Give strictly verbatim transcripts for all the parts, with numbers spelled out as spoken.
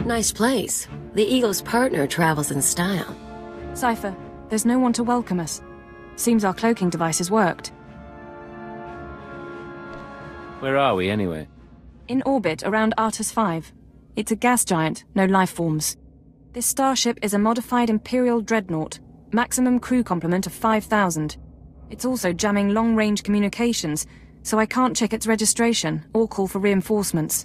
Nice place. The Eagle's partner travels in style. Cipher, there's no one to welcome us. Seems our cloaking devices worked. Where are we, anyway? In orbit around Artus five. It's a gas giant, no life forms. This starship is a modified Imperial dreadnought, maximum crew complement of five thousand. It's also jamming long-range communications, so I can't check its registration or call for reinforcements.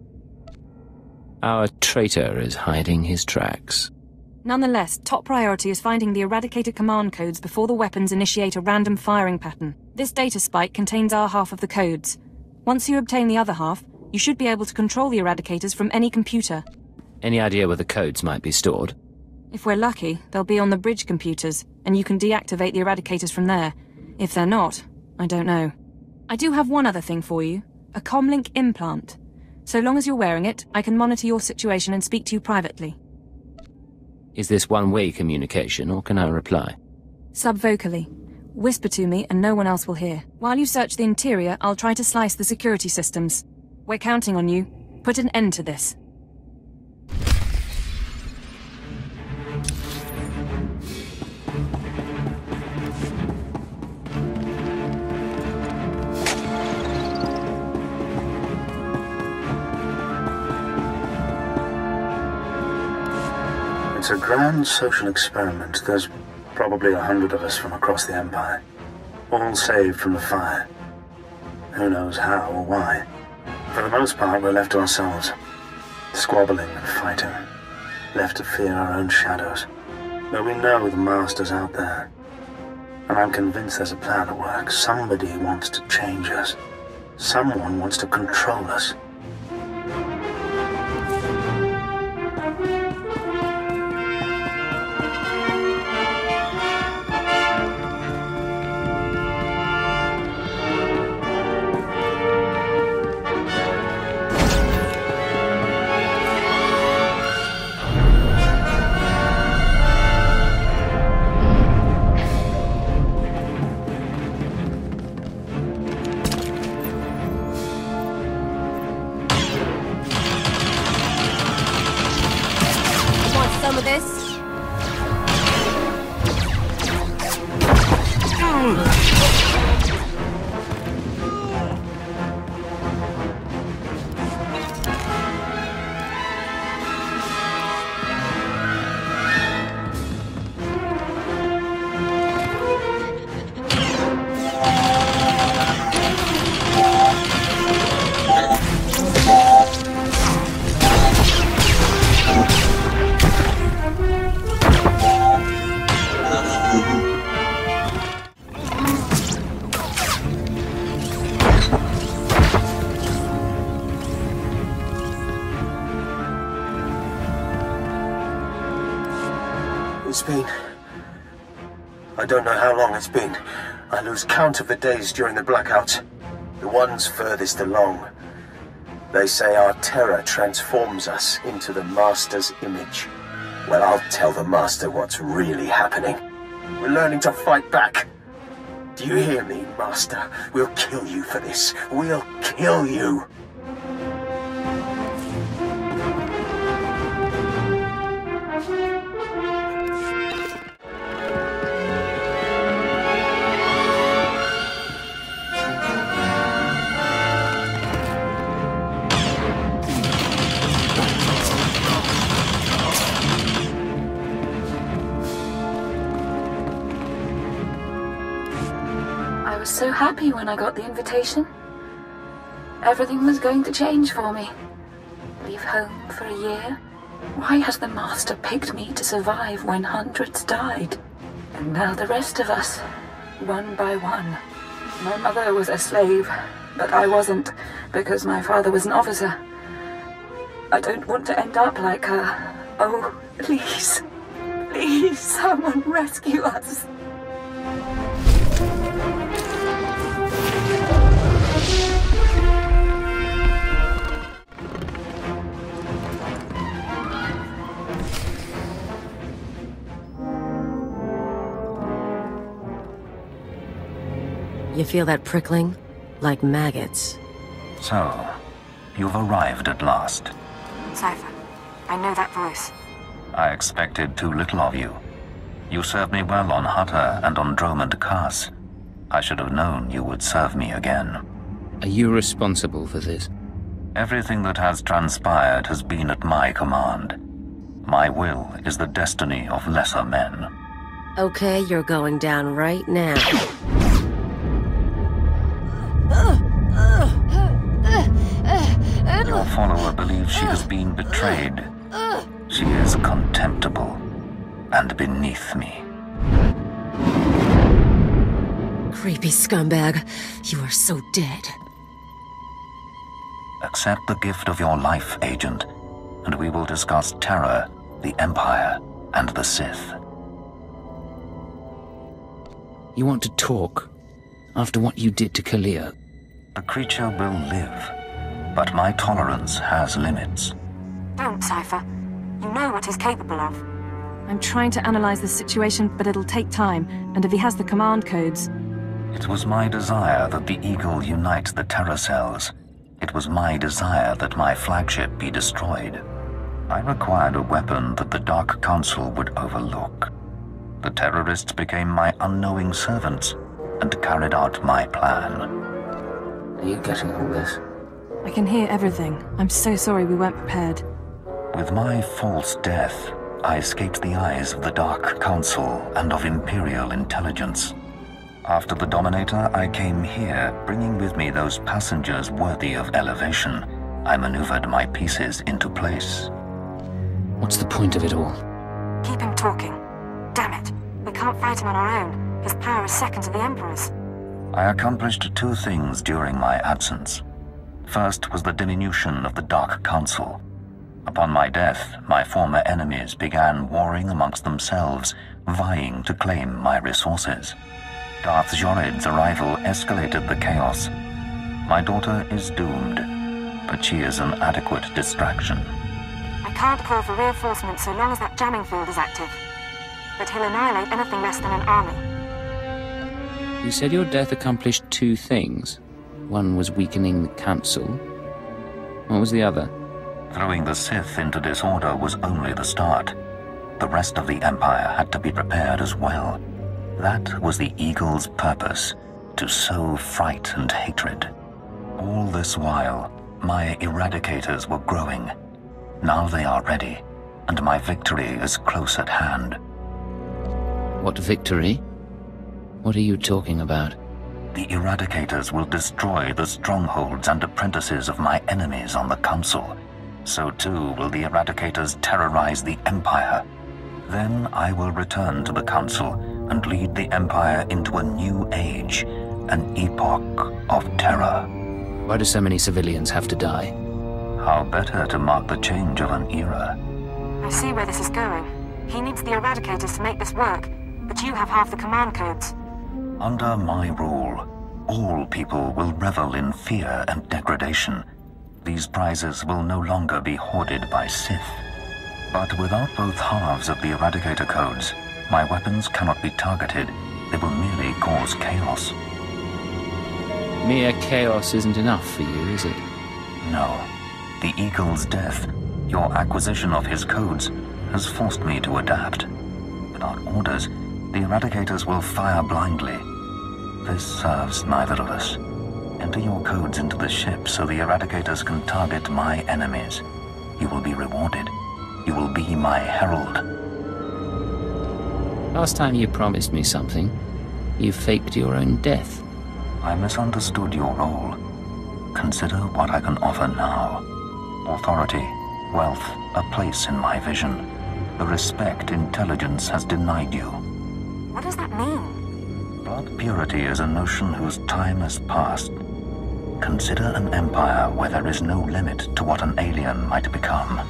Our traitor is hiding his tracks. Nonetheless, top priority is finding the eradicated command codes before the weapons initiate a random firing pattern. This data spike contains our half of the codes. Once you obtain the other half, you should be able to control the eradicators from any computer. Any idea where the codes might be stored? If we're lucky, they'll be on the bridge computers, and you can deactivate the eradicators from there. If they're not, I don't know. I do have one other thing for you. A comlink implant. So long as you're wearing it, I can monitor your situation and speak to you privately. Is this one-way communication, or can I reply? Subvocally. Whisper to me and no one else will hear. While you search the interior, I'll try to slice the security systems. We're counting on you. Put an end to this. It's a grand social experiment. There's probably a hundred of us from across the Empire, all saved from the fire. Who knows how or why. For the most part, we're left to ourselves, squabbling and fighting, left to fear our own shadows. But we know the Master's out there, and I'm convinced there's a plan at work. Somebody wants to change us. Someone wants to control us. It's been... I don't know how long it's been. I lose count of the days during the blackouts. The ones furthest along. They say our terror transforms us into the Master's image. Well, I'll tell the Master what's really happening. We're learning to fight back. Do you hear me, Master? We'll kill you for this. We'll kill you. I was so happy when I got the invitation. Everything was going to change for me. Leave home for a year? Why has the Master picked me to survive when hundreds died? And now the rest of us, one by one. My mother was a slave, but I wasn't, because my father was an officer. I don't want to end up like her. Oh, please, please, someone rescue us. You feel that prickling? Like maggots. So, you've arrived at last. Cipher, I know that voice. I expected too little of you. You served me well on Hutter and on Dromund Kaas. I should have known you would serve me again. Are you responsible for this? Everything that has transpired has been at my command. My will is the destiny of lesser men. Okay, you're going down right now. Your follower believes she has been betrayed. She is contemptible and beneath me. Creepy scumbag. You are so dead. Accept the gift of your life, Agent, and we will discuss Terror, the Empire, and the Sith. You want to talk? After what you did to Kalia? The creature will live, but my tolerance has limits. Don't, Cipher. You know what he's capable of. I'm trying to analyze the situation, but it'll take time, and if he has the command codes... It was my desire that the Eagle unite the Terror cells. It was my desire that my flagship be destroyed. I required a weapon that the Dark Council would overlook. The terrorists became my unknowing servants and carried out my plan. Are you getting all this? I can hear everything. I'm so sorry we weren't prepared. With my false death, I escaped the eyes of the Dark Council and of Imperial Intelligence. After the Dominator, I came here, bringing with me those passengers worthy of elevation. I maneuvered my pieces into place. What's the point of it all? Keep him talking. Damn it. We can't fight him on our own. His power is second to the Emperor's. I accomplished two things during my absence. First was the diminution of the Dark Council. Upon my death, my former enemies began warring amongst themselves, vying to claim my resources. Darth Jorid's arrival escalated the chaos. My daughter is doomed, but she is an adequate distraction. I can't call for reinforcements so long as that jamming field is active. But he'll annihilate anything less than an army. You said your death accomplished two things. One was weakening the Council. What was the other? Throwing the Sith into disorder was only the start. The rest of the Empire had to be prepared as well. That was the Eagle's purpose, to sow fright and hatred. All this while, my eradicators were growing. Now they are ready, and my victory is close at hand. What victory? What are you talking about? The eradicators will destroy the strongholds and apprentices of my enemies on the Council. So too will the eradicators terrorize the Empire. Then I will return to the Council and lead the Empire into a new age, an epoch of terror. Why do so many civilians have to die? How better to mark the change of an era? I see where this is going. He needs the Eradicators to make this work, but you have half the command codes. Under my rule, all people will revel in fear and degradation. These prizes will no longer be hoarded by Sith. But without both halves of the Eradicator codes, my weapons cannot be targeted. They will merely cause chaos. Mere chaos isn't enough for you, is it? No. The Eagle's death, your acquisition of his codes, has forced me to adapt. Without orders, the Eradicators will fire blindly. This serves neither of us. Enter your codes into the ship so the Eradicators can target my enemies. You will be rewarded. You will be my herald. Last time you promised me something, you faked your own death. I misunderstood your role. Consider what I can offer now. Authority, wealth, a place in my vision. The respect intelligence has denied you. What does that mean? Blood purity is a notion whose time has passed. Consider an empire where there is no limit to what an alien might become.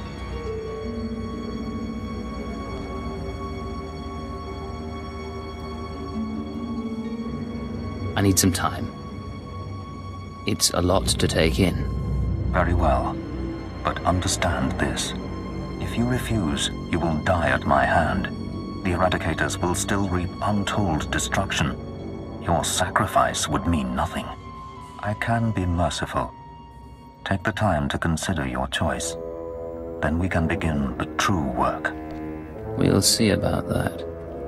I need some time. It's a lot to take in. Very well. But understand this. If you refuse, you will die at my hand. The Eradicators will still reap untold destruction. Your sacrifice would mean nothing. I can be merciful. Take the time to consider your choice. Then we can begin the true work. We'll see about that.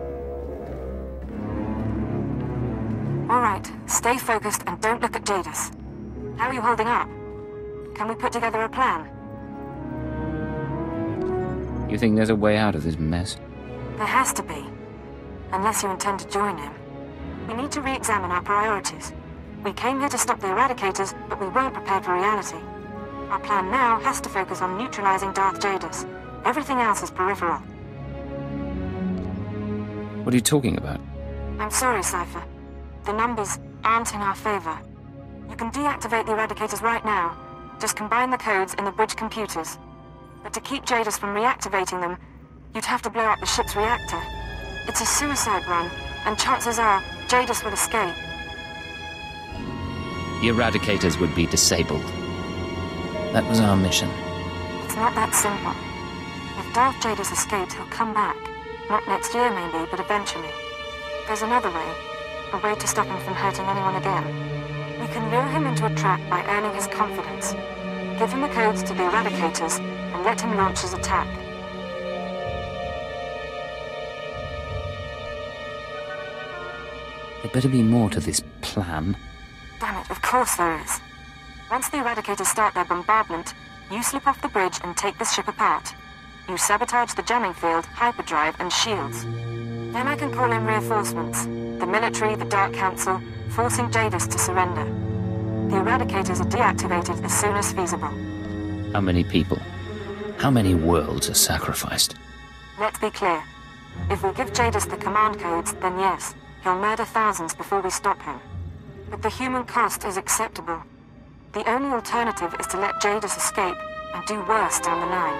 All right, stay focused and don't look at Jadis. How are you holding up? Can we put together a plan? You think there's a way out of this mess? There has to be. Unless you intend to join him. We need to re-examine our priorities. We came here to stop the Eradicators, but we weren't prepared for reality. Our plan now has to focus on neutralizing Darth Jadis. Everything else is peripheral. What are you talking about? I'm sorry, Cipher. The numbers aren't in our favor. You can deactivate the Eradicators right now. Just combine the codes in the bridge computers. But to keep Jadis from reactivating them, you'd have to blow up the ship's reactor. It's a suicide run, and chances are Jadis will escape. The Eradicators would be disabled. That was our mission. It's not that simple. If Darth Jadis escapes, he'll come back. Not next year, maybe, but eventually. There's another way. A way to stop him from hurting anyone again. We can lure him into a trap by earning his confidence. Give him the codes to the Eradicators, and let him launch his attack. There better be more to this plan. Damn it, of course there is. Once the Eradicators start their bombardment, you slip off the bridge and take the ship apart. You sabotage the jamming field, hyperdrive, and shields. Then I can call in reinforcements. The military, the Dark Council, forcing Jadis to surrender. The Eradicators are deactivated as soon as feasible. How many people? How many worlds are sacrificed? Let's be clear. If we give Jadis the command codes, then yes, he'll murder thousands before we stop him. But the human cost is acceptable. The only alternative is to let Jadis escape and do worse down the line.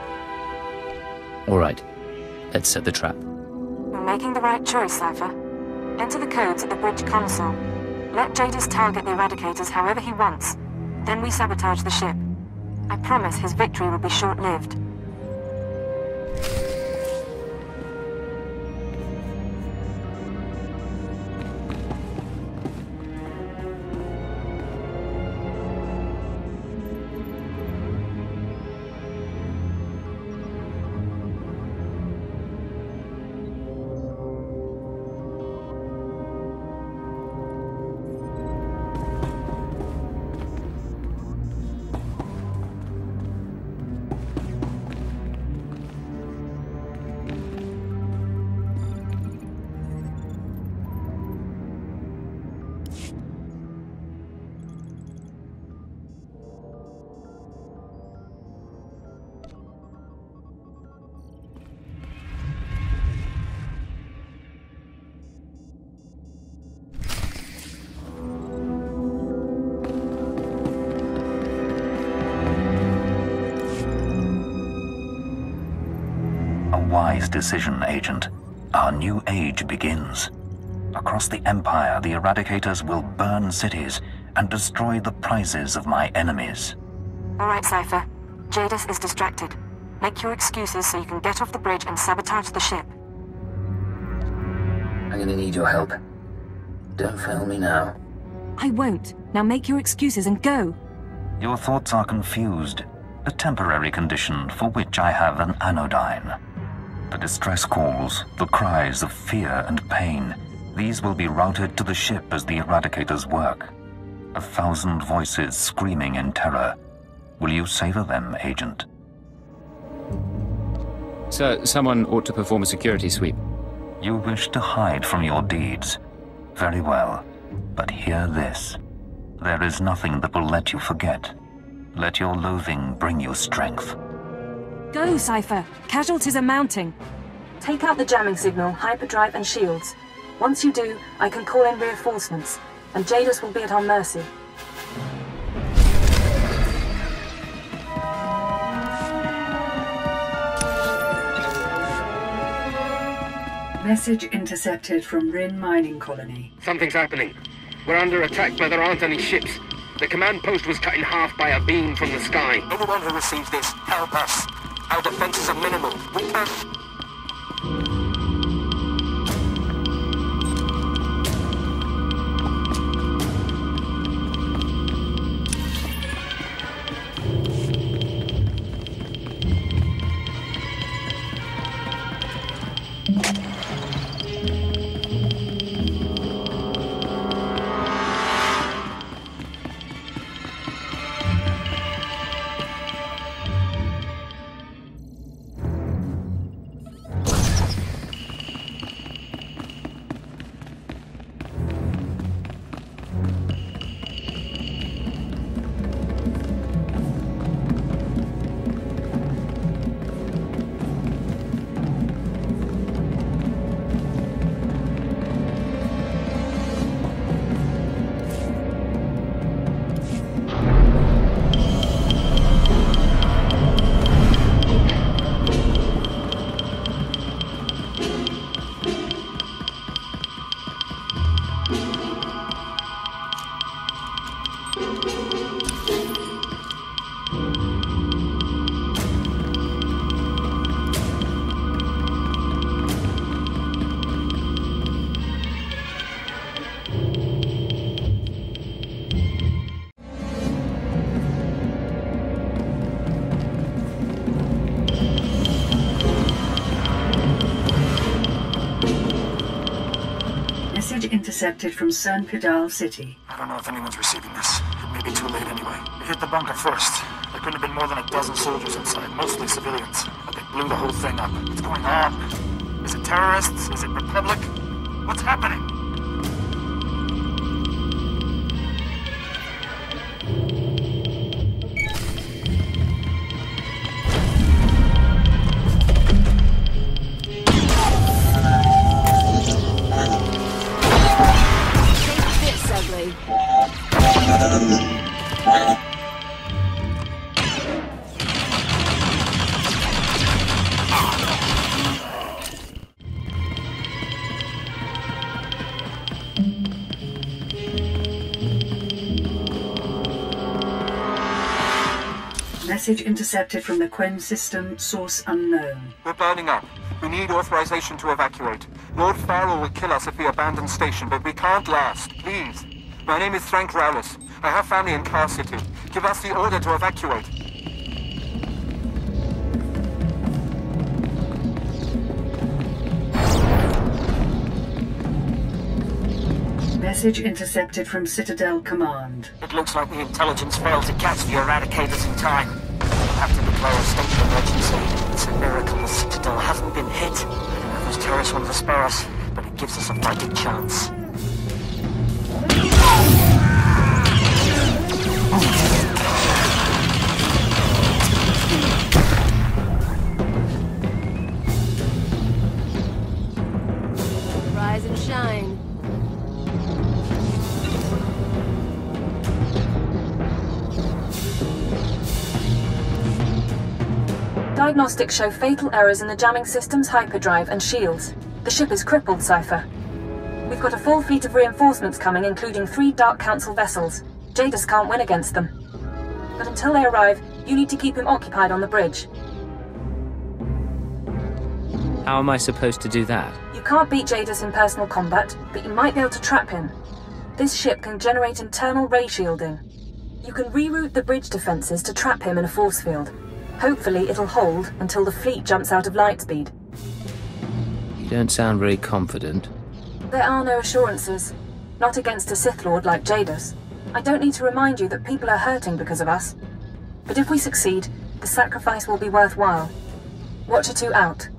All right. Let's set the trap. You're making the right choice, Cipher. Enter the codes at the bridge console. Let Jadis target the Eradicators however he wants. Then we sabotage the ship. I promise his victory will be short-lived. Wise decision, Agent. Our new age begins. Across the Empire, the Eradicators will burn cities and destroy the prizes of my enemies. All right, Cipher. Jadis is distracted. Make your excuses so you can get off the bridge and sabotage the ship. I'm gonna need your help. Don't fail me now. I won't. Now make your excuses and go. Your thoughts are confused. A temporary condition for which I have an anodyne. The distress calls, the cries of fear and pain, these will be routed to the ship as the Eradicators work. A thousand voices screaming in terror. Will you savor them, Agent? Sir, someone ought to perform a security sweep. You wish to hide from your deeds. Very well. But hear this. There is nothing that will let you forget. Let your loathing bring you strength. Go, Cipher. Casualties are mounting. Take out the jamming signal, hyperdrive, and shields. Once you do, I can call in reinforcements, and Jadis will be at our mercy. Message intercepted from Rin Mining Colony. Something's happening. We're under attack, but there aren't any ships. The command post was cut in half by a beam from the sky. Anyone who receives this, help us. Our defenses are minimal. We can... intercepted from Cernpidal City. I don't know if anyone's receiving this. It may be too late anyway. We hit the bunker first. There couldn't have been more than a dozen soldiers inside, mostly civilians. But they blew the whole thing up. What's going on? Is it terrorists? Is it Republic? What's happening? Message intercepted from the Quen system, source unknown. We're burning up. We need authorization to evacuate. Lord Farrell will kill us if we abandon station, but we can't last. Please. My name is Frank Rowlis. I have family in Car City. Give us the order to evacuate. Message intercepted from Citadel Command. It looks like the intelligence failed to catch the Eradicators in time. We'll have to declare a state of emergency. It's a miracle the Citadel hasn't been hit. I don't know if those terrorists want to spare us, but it gives us a fighting chance. Rise and shine. Diagnostics show fatal errors in the jamming system's hyperdrive and shields. The ship is crippled, Cipher. We've got a full fleet of reinforcements coming, including three Dark Council vessels. Jadis can't win against them. But until they arrive, you need to keep him occupied on the bridge. How am I supposed to do that? You can't beat Jadis in personal combat, but you might be able to trap him. This ship can generate internal ray shielding. You can reroute the bridge defenses to trap him in a force field. Hopefully it'll hold until the fleet jumps out of light speed. You don't sound very confident. There are no assurances. Not against a Sith Lord like Jadis. I don't need to remind you that people are hurting because of us. But if we succeed, the sacrifice will be worthwhile. Watcher two out.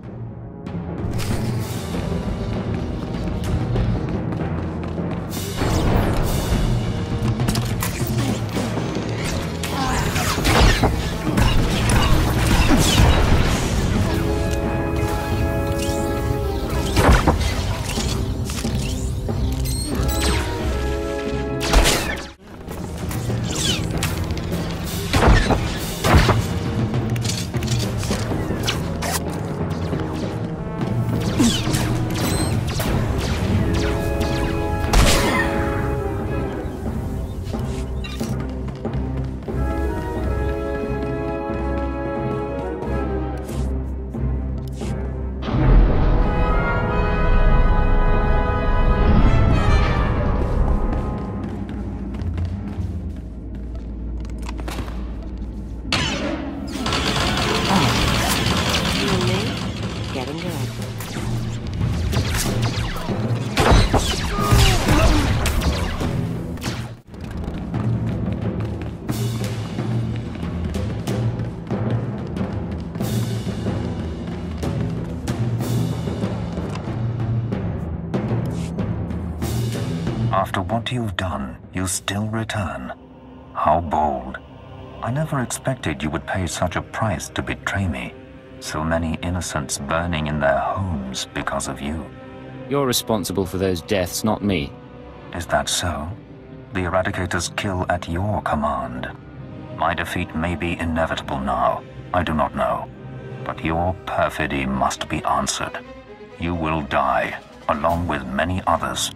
After what you've done, you still return. How bold. I never expected you would pay such a price to betray me. So many innocents burning in their homes because of you. You're responsible for those deaths, not me. Is that so? The Eradicators kill at your command. My defeat may be inevitable now. I do not know. But your perfidy must be answered. You will die, along with many others.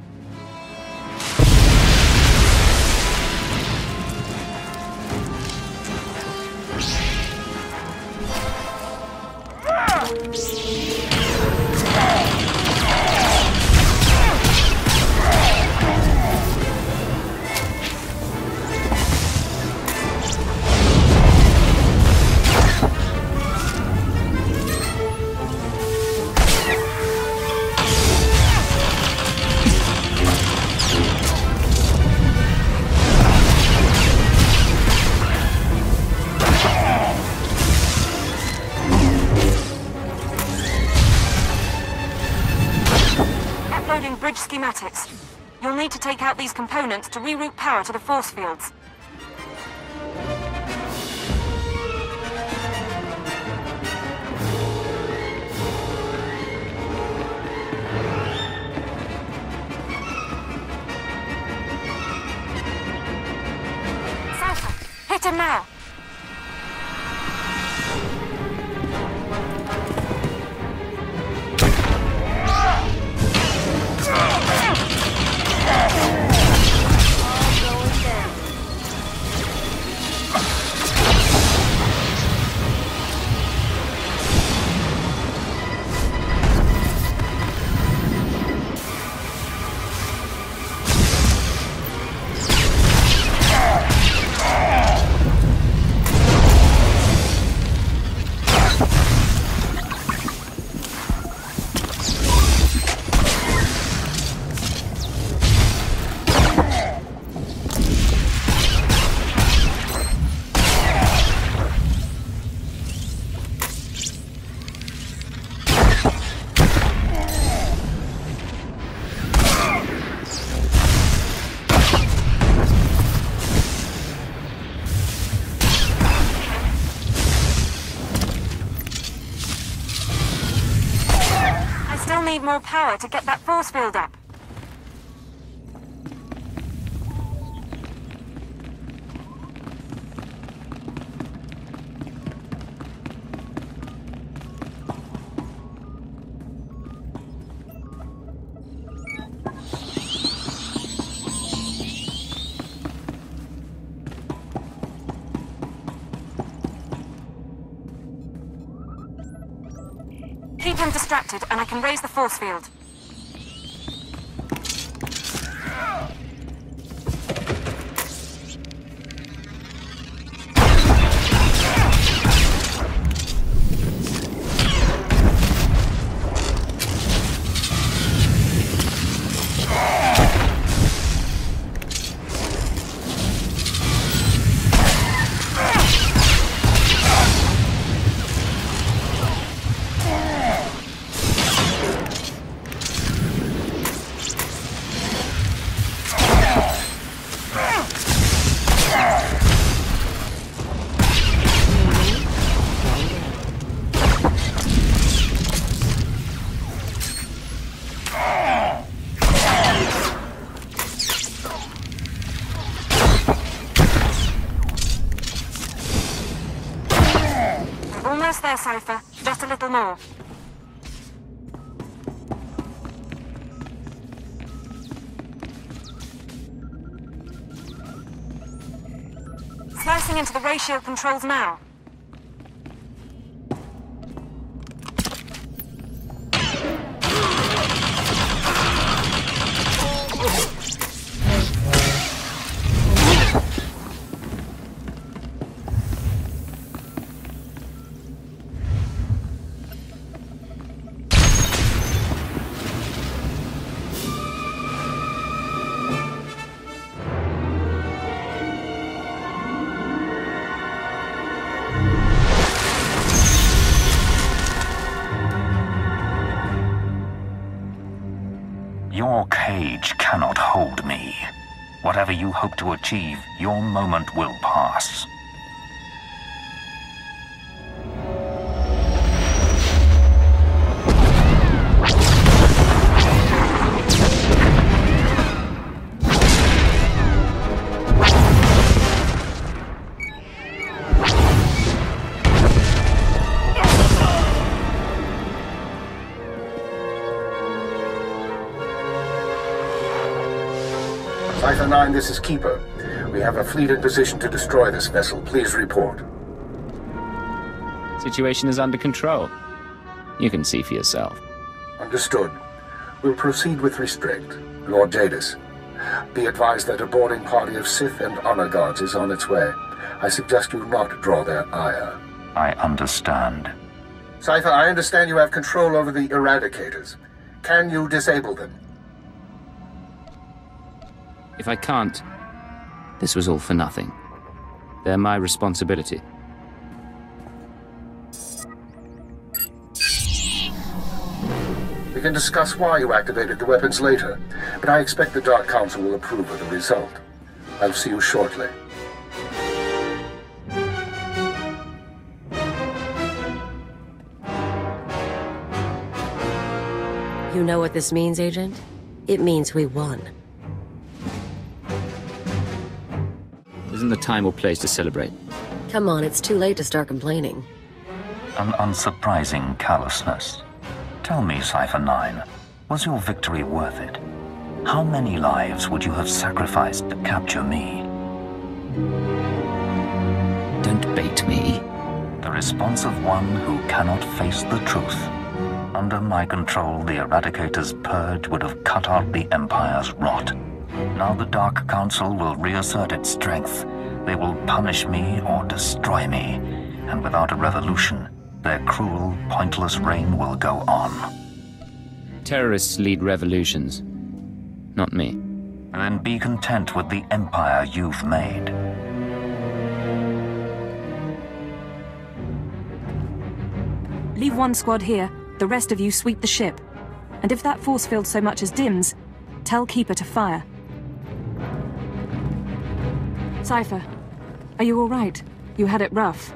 bridge schematics. You'll need to take out these components to reroute power to the force fields. Cipher, hit him now! Need more power to get that force field up. Keep him distracted, and I can raise the force field. Almost there, Cipher. Just a little more. Slicing into the ratio controls now. Your cage cannot hold me. Whatever you hope to achieve, your moment will pass. Cipher Nine, this is Keeper. We have a fleet in position to destroy this vessel. Please report. Situation is under control. You can see for yourself. Understood. We'll proceed with restraint. Lord Jadis, be advised that a boarding party of Sith and honor guards is on its way. I suggest you not draw their ire. I understand. Cipher, I understand you have control over the Eradicators. Can you disable them? If I can't, this was all for nothing. They're my responsibility. The We can discuss why you activated the weapons later, but I expect the Dark Council will approve of the result. I'll see you shortly. You know what this means, Agent? It means we won. Isn't the time or place to celebrate? Come on, it's too late to start complaining. An unsurprising callousness. Tell me, Cipher Nine, was your victory worth it? How many lives would you have sacrificed to capture me? Don't bait me. The response of one who cannot face the truth. Under my control, the Eradicator's purge would have cut out the Empire's rot. Now the Dark Council will reassert its strength. They will punish me or destroy me, and without a revolution, their cruel, pointless reign will go on. Terrorists lead revolutions. Not me. Then be content with the empire you've made. Leave one squad here, the rest of you sweep the ship. And if that force field so much as dims, tell Keeper to fire. Cipher, are you all right? You had it rough.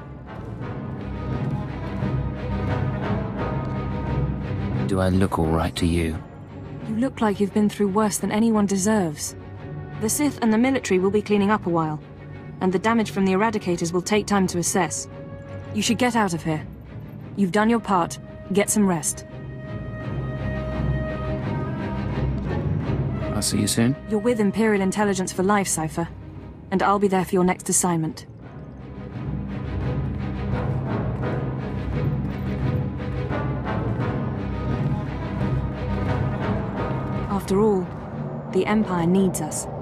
Do I look all right to you? You look like you've been through worse than anyone deserves. The Sith and the military will be cleaning up a while, and the damage from the Eradicators will take time to assess. You should get out of here. You've done your part. Get some rest. I'll see you soon. You're with Imperial Intelligence for life, Cipher. And I'll be there for your next assignment. After all, the Empire needs us.